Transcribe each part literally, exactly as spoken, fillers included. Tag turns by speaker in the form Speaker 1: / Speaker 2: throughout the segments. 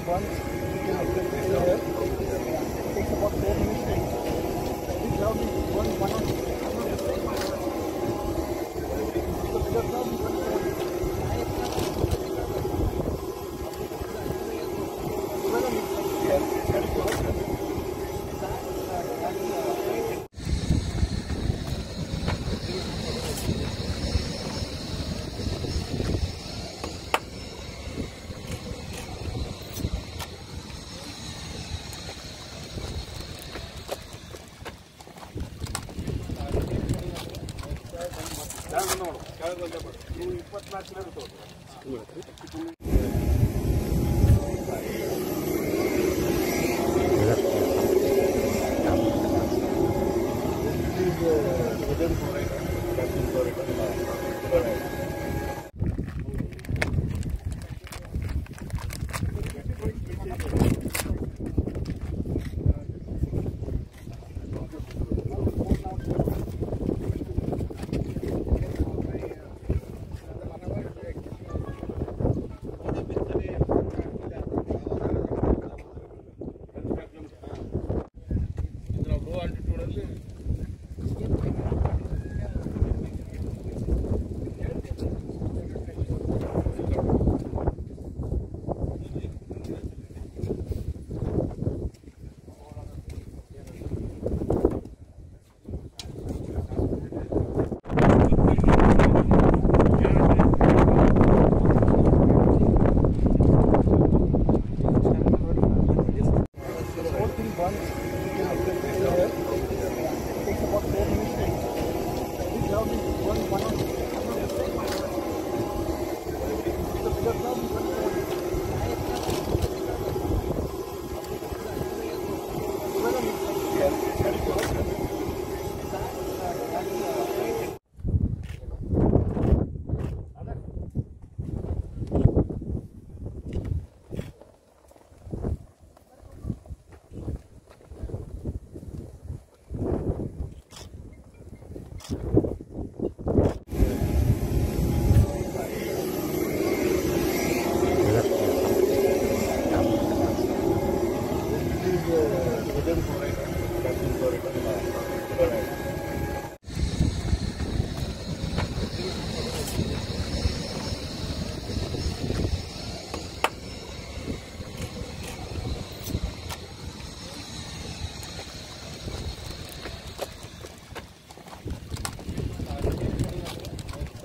Speaker 1: once you can exit here. It takes about four minutes to exit. This cloud is one one on one on the same one. The bigger cloud is one four. ನೀವು ಇಪ್ಪತ್ನಾಲ್ಕು kilo ತಗೋತೀರಾ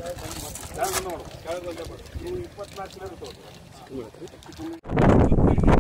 Speaker 1: ನೀವು ಇಪ್ಪತ್ನಾಲ್ಕು kilo ತಗೋತೀರಾ